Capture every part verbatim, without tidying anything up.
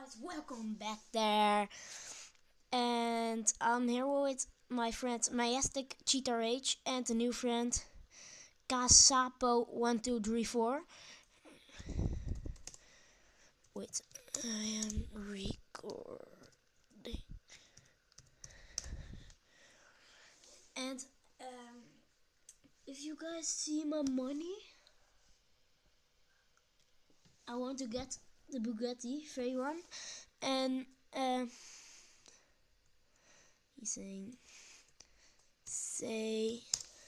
guys, welcome back there. And I'm here with my friend Majestic Cheetah Rage and a new friend Kasapo one two three four. Wait, I am recording. And um, if you guys see my money, I want to get the Bugatti Veyron, and uh, he's saying, say,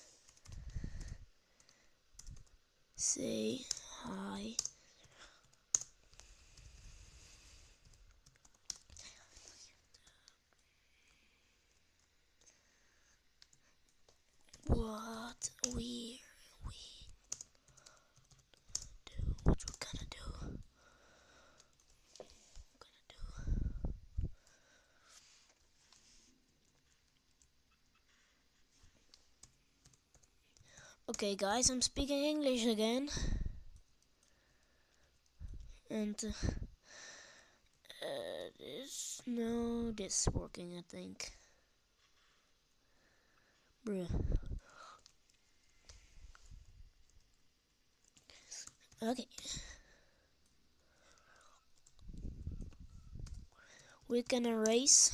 say hi. What we we do? What we're gonna do? Gonna do. Okay, guys, I'm speaking English again, and uh, uh, this no, this is working, I think. Bruh. Okay, we can erase.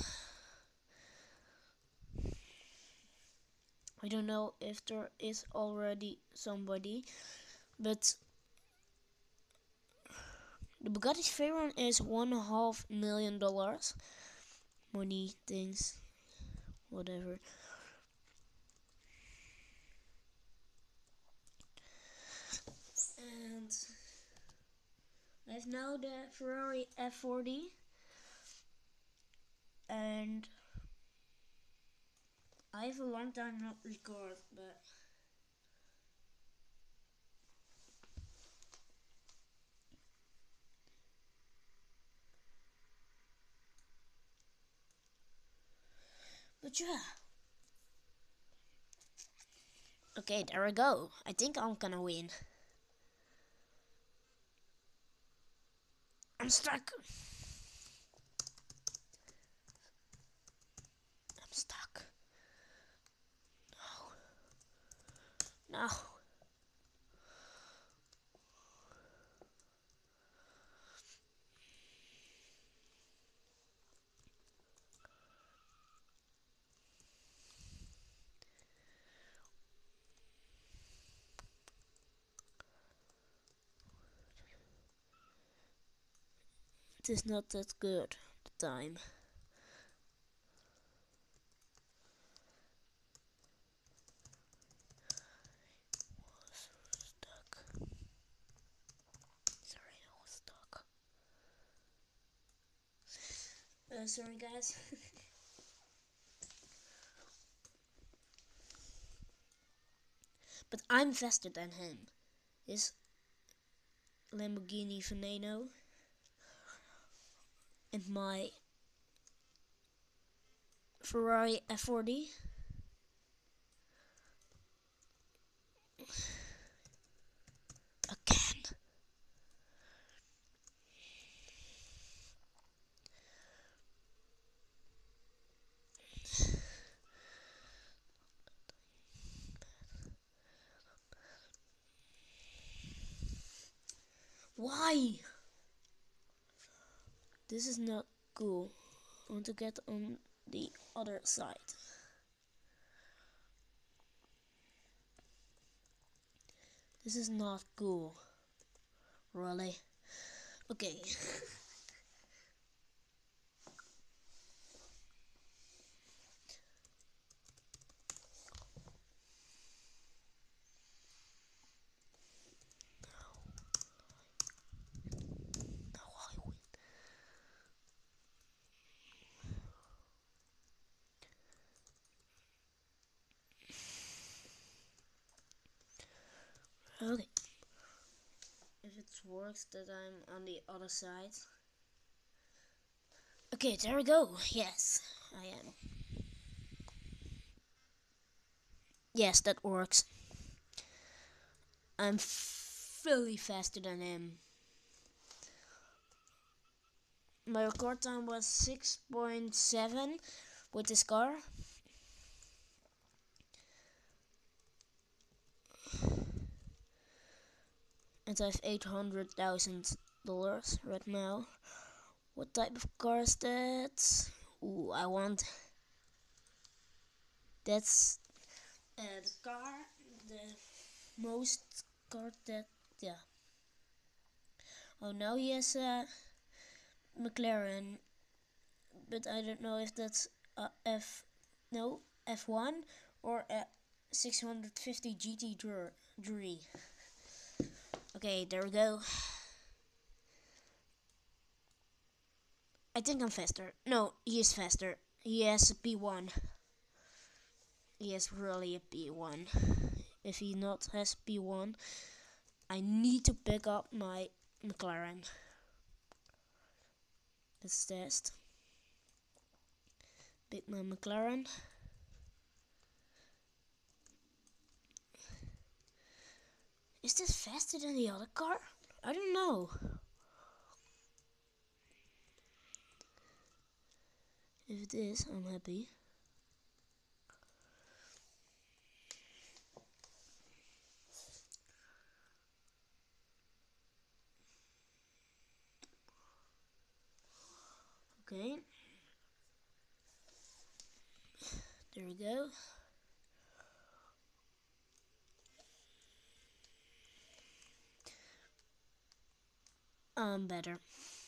I don't know if there is already somebody, but the Bugatti Veyron is one and a half million dollars. Money, things, whatever. And I have now the Ferrari F forty, and I have a long time not record, but but yeah. Okay, there we go. I think I'm gonna win. I'm stuck. I'm stuck. No. No. It is not that good, the time. Was stuck. Sorry, I was stuck. Uh, sorry, guys. But I'm faster than him. His Lamborghini Veneno and my Ferrari F forty. Again. Why? This is not cool. I want to get on the other side. This is not cool. Really? Okay. Now I win. Okay. If it works that I'm on the other side. Okay, there we go. Yes, I am. Yes, that works. I'm fully faster than him. my record time was six point seven with this car. And I have eight hundred thousand dollars right now. What type of car is that? Ooh, I want. That's uh, the car, the most car that, yeah. Oh, now he has a McLaren, but I don't know if that's a F, no, F one or a six fifty G T three. Okay, there we go. I think I'm faster. No, he is faster. He has a P one. He has really a P one. If he not has P one, I need to pick up my McLaren. Let's test. Pick my McLaren. Is this faster than the other car? I don't know. If it is, I'm happy. Okay. There we go. Um, better.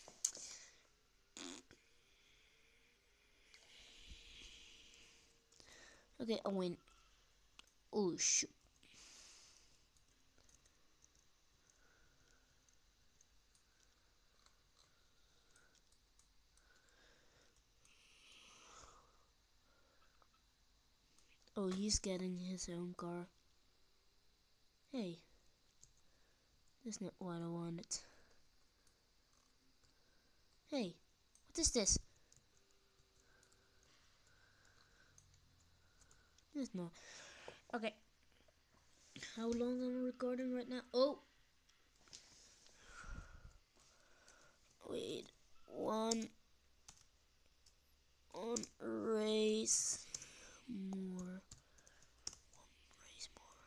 Okay, I win. Oh shoot. Oh, he's getting his own car. Hey, that's not what I wanted. Hey, what is this? This not. Okay. How long am I recording right now? Oh. Wait. One. On race more. One race more.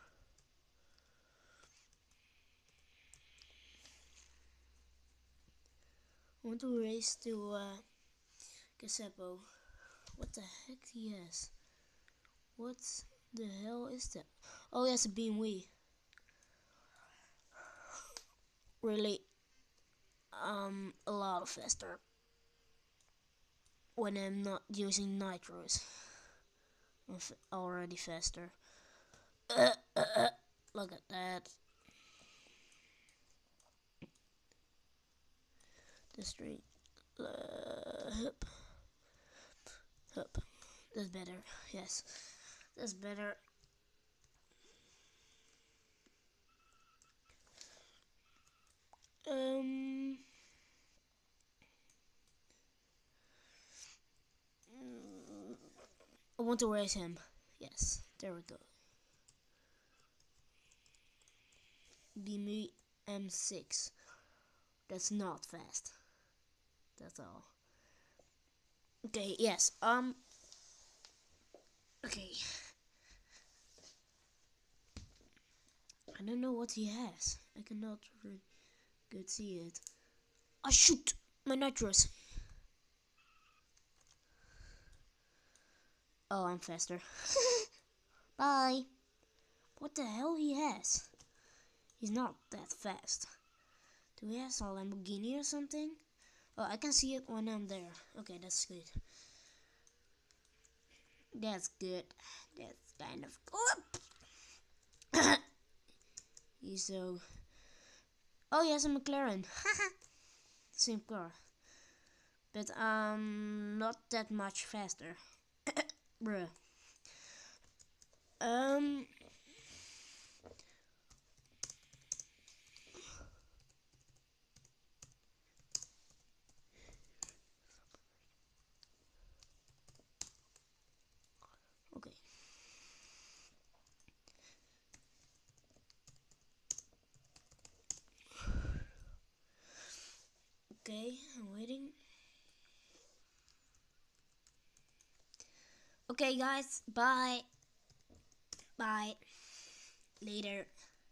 I want to race to uh, Gasepo. What the heck he has? What the hell is that? Oh, he has a B M W. Really, um, a lot faster when I'm not using nitros. I'm f already faster. Uh, uh, uh, look at that. The street. Uh, hup. Hup. That's better. Yes, that's better. Um. I want to race him. Yes, there we go. B M W M six. That's not fast. That's all. Okay, yes. Um. Okay. I don't know what he has. I cannot really good see it. I oh, shoot my nitros. Oh, I'm faster. Bye. What the hell he has? He's not that fast. Do he have a Lamborghini or something? Oh, I can see it when I'm there. Okay, that's good. That's good. That's kind of good. He's so... Oh, he has a McLaren. Same car. But, um, not that much faster. Bruh. Um... Okay. Okay, I'm waiting. Okay, guys. Bye. Bye. Later.